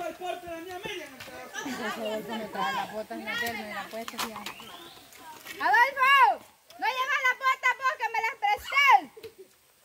el porte de la mía Miriam. Eso me trae las botas en la terna y la puesta ya. ¡Adolfo! ¡No llevas las botas vos que me las prestes!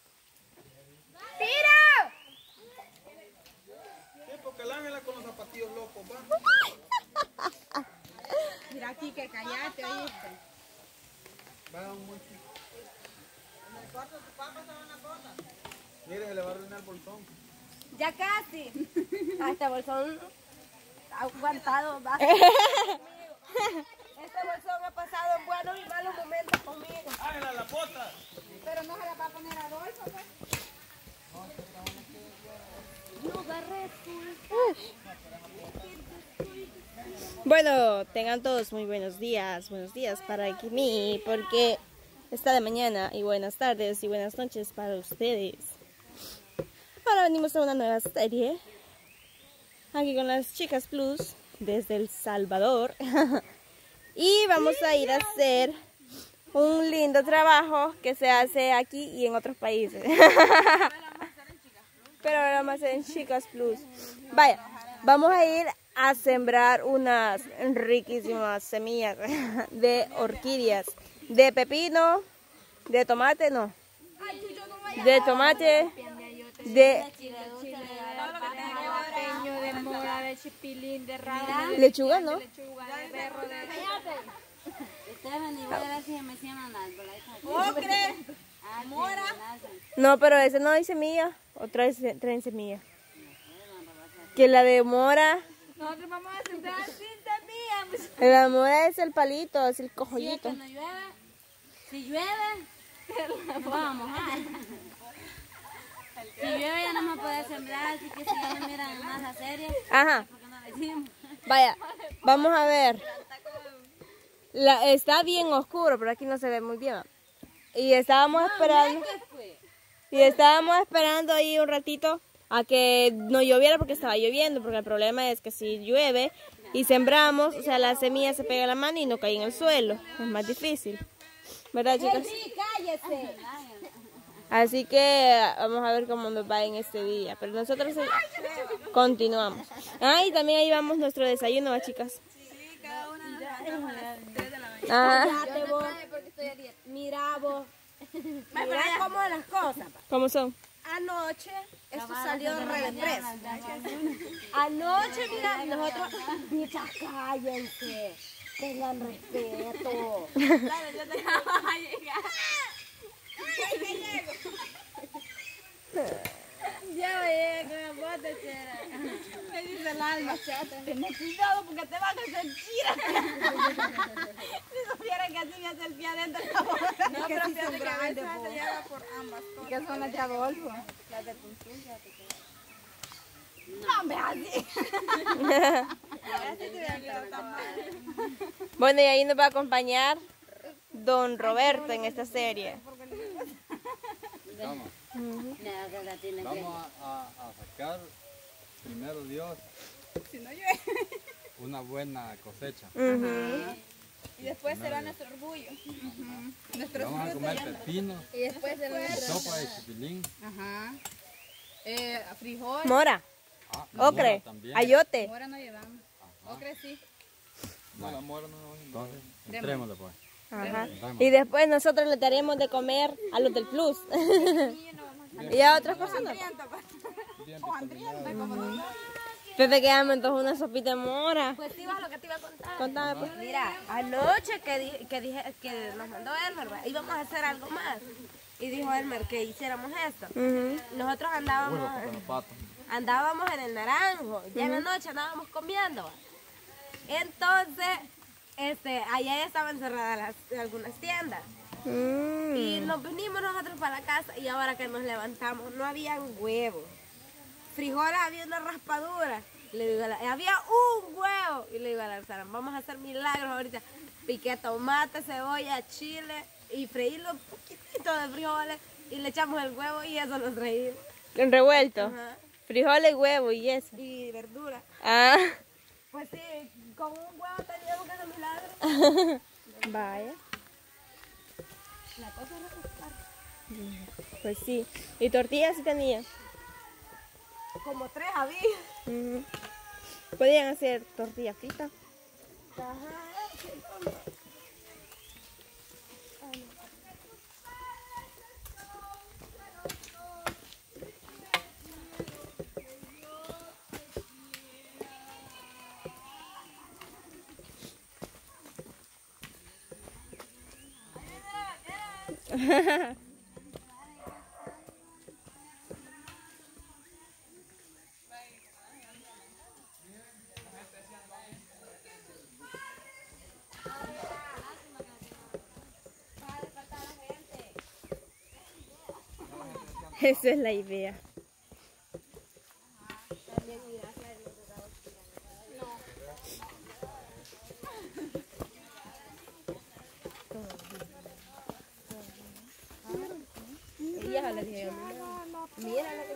¡Tiro! Sí, porque el Ángela con los zapatillos locos, va. Mira aquí que callate, oíste. Va un buen chico. ¿En el cuarto de tu papá estaban las botas? Mire, se le va a arruinar el bolsón. Ya casi. Este bolsón ha aguantado más. Este bolsón ha pasado en buenos y malos momentos conmigo. Ángela, las botas. Pero no se las va a poner a Adolfo, pues. No agarré Bueno, tengan todos muy buenos días para mí, porque está de mañana, y buenas tardes y buenas noches para ustedes. Ahora venimos a una nueva serie, aquí con las chicas plus, desde El Salvador, y vamos a ir a hacer un lindo trabajo que se hace aquí y en otros países. Pero ahora vamos a hacer en Chicas Plus. Vaya, vamos a ir a sembrar unas riquísimas semillas de orquídeas, de pepino, de tomate, no, de tomate, de De mora, de chipilín, de rabo, de lechuga, ¿no? lechuga, de berro, de... ¡Ocre! ¡Mora! No, pero ese no hay semilla, o traen semilla. Que la de mora, Nosotros vamos a sembrar sin semillas. la mora es el palito, es el cojollito. Si llueve, no vamos a mojar. Si llueve ya no vamos a poder sembrar, así que si ya me miran más la serie, Ajá. ¿por qué no le decimos? Vaya, vamos a ver. Está bien oscuro, pero aquí no se ve muy bien. Y estábamos esperando ahí un ratito a que no lloviera porque estaba lloviendo, porque el problema es que si llueve y sembramos, o sea, la semilla se pega a la mano y no cae en el suelo. Es más difícil. ¿Verdad, chicas? ¡Sí, cállese! Así que vamos a ver cómo nos va en este día. Pero nosotros continuamos. Ah, y también ahí vamos nuestro desayuno, ¿va, chicas? Sí, cada una de las 3 de la mañana. Ajá. Cállate vos. Mira vos. Mira cómo las cosas. Pa. ¿Cómo son? Anoche, esto salió repress. Anoche, mira, nosotros... Bichas, cállense. Tengan respeto. Claro, yo te vamos a llegar. Ya oye, con la bota, chera. Me dice el alma, chata. Ten cuidado porque te van a hacer chira. Si supieran que así me hace el pie adentro de la bota. No, pero fíjate que a veces se lleva por ambas cosas. ¿Qué son las de Adolfo? Las de Tuntuya. No, me así. Ahora sí te voy a quedar tan mal. Bueno, y ahí nos va a acompañar Don Roberto en esta serie. Vamos, vamos a sacar, primero Dios, Si no llueve. una buena cosecha. Y después será nuestro orgullo. Nuestro Vamos a comer pepino, Y después será sopa de chipilín, Ajá. Frijol. Mora, ocre, mora también. ayote. Mora no llevamos. Ocre sí. No, la mora no. Entonces, entrémosle pues. Ajá. Y después nosotros le daremos de comer a los del Plus. Y a otras personas. Pepe, que me antojó una sopita de mora. Pues sí, va lo que te iba a contar. Contame, pues. Mira, anoche que nos mandó Elmer, ¿va? Íbamos a hacer algo más. Y dijo Elmer que hiciéramos esto. Nosotros andábamos en el Naranjo. Ya en la noche andábamos comiendo. ¿va? Entonces, allá estaban cerradas algunas tiendas. Y nos vinimos nosotros para la casa y ahora que nos levantamos no habían huevos. Frijoles había una raspadura. Le digo había un huevo. Y le digo a la Sara, vamos a hacer milagros ahorita. Piqué tomate, cebolla, chile y freírlo un poquitito de frijoles y le echamos el huevo y eso lo freímos. En revuelto. Ajá. Frijoles, huevo y eso. Y verdura. Ah. Pues sí, con un huevo teníamos que hacer milagros. Vaya. La cosa es recostar. Pues sí. ¿Y tortillas sí tenía? Como 3 había. Podrían hacer tortilla frita. Esa es la idea. Ella le dije, mira la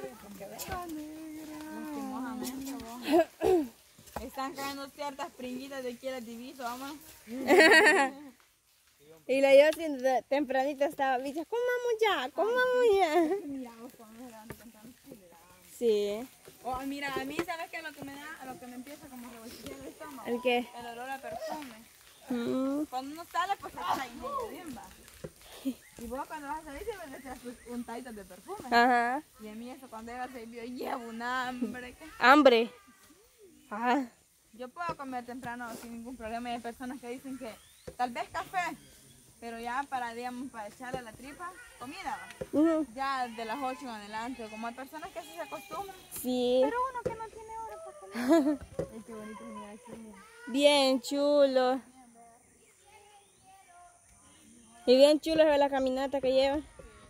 que Están cayendo ciertas pringuitas de quiera diviso, vamos. Y la yo haciendo tempranito estaba, bicha, comamos ya, comamos ya. Mira, vos cuando se levantan temprano. Sí. Oh, mira, a mí, ¿sabes qué? Lo que me da, lo que me empieza como a revolver el estómago. ¿El qué? El olor a perfume. Cuando uno sale, pues se echa y medio bien, va. Y vos cuando vas a salir siempre le echas un taito de perfume. Ajá. Y a mí eso cuando llega se vio, llevo un hambre. Hambre. Ajá. Yo puedo comer temprano sin ningún problema. Y hay personas que dicen que tal vez café, pero ya para, digamos, para echarle a la tripa, comida, va. Ya de las 8 en adelante. Como hay personas que así se acostumbran. Sí. Pero uno que no tiene hora para comer. Ay, qué bonito es mirar aquí, mira. Bien chulo. Y bien chulo es la caminata que llevan.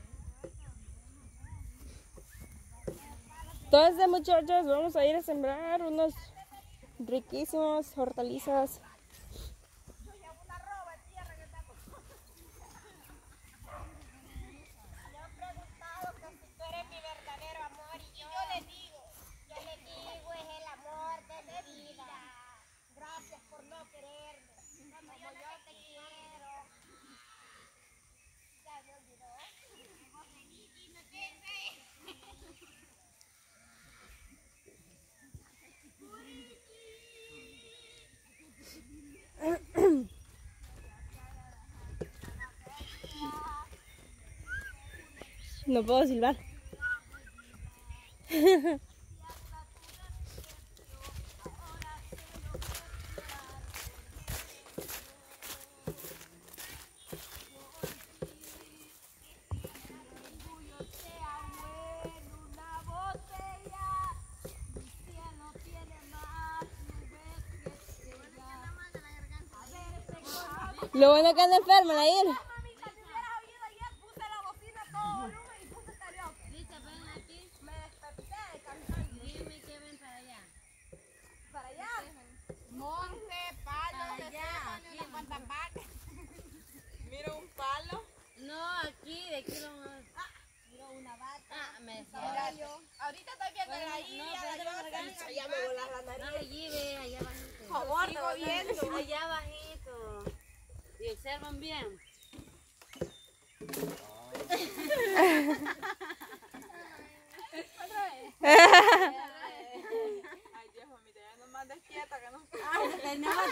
Entonces, muchachos, vamos a ir a sembrar unos riquísimos hortalizas. No puedo silbar. Lo bueno que anda enferma la Ira. Mira un palo. No, aquí, de aquí lo más. Mira una vaca. Ah, me decía. Ahorita estoy viendo la No, pero ya me volas la nariz. no, allí ve, allá bajito. Por favor, te voy viendo. Allá bajito. Y observan bien. Ay, Dios, mamita, ya no más despierta que no. Se te nota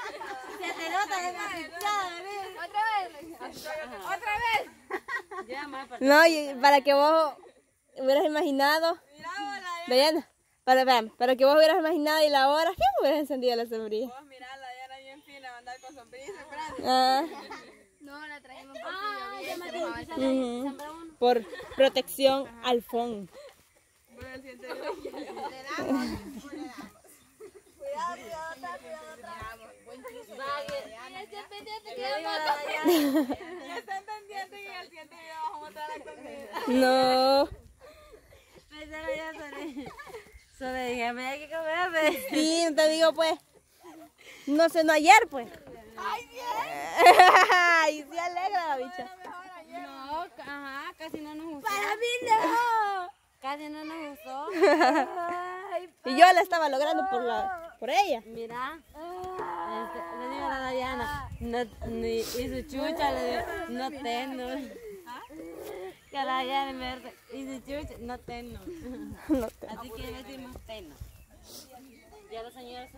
Otra vez. ya más para No, y para que vos hubieras imaginado. Mira, hola, Diana, para que vos hubieras imaginado y la hora, ¿qué hubieras encendido la sombrilla? vos mirá, la Diana bien fina, va a andar con sombrilla y frente. Ah, No, la trajimos ya me tengo que ujú. sembrar uno. Por protección al fondo. Bueno, siente bien. Ya está entendiendo y al siguiente video vamos a mostrar la comida. No. Pensaba ya sobre dije, me hay que comer. Sí, te digo pues. No cenó ayer pues. Ay, bien. Ay, se alegra la bicha. Mejor ayer. No, ajá, casi no nos gustó. Para mí no. Casi no nos gustó. Y yo la estaba logrando por ella. Mira, le digo a la Diana, y su chucha le digo, no tengo. Que a la Diana me dice, y su chucha, no tengo. No te- Así que decimos teno. Ya los señores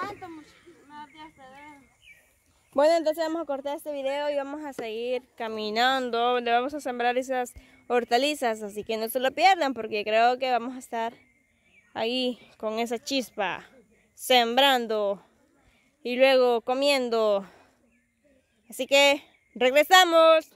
aguanto mucho. Me da hasta de... Bueno, entonces vamos a cortar este video y vamos a seguir caminando. Le vamos a sembrar esas hortalizas, así que no se lo pierdan porque creo que vamos a estar ahí con esa chispa, sembrando y luego comiendo. Así que regresamos.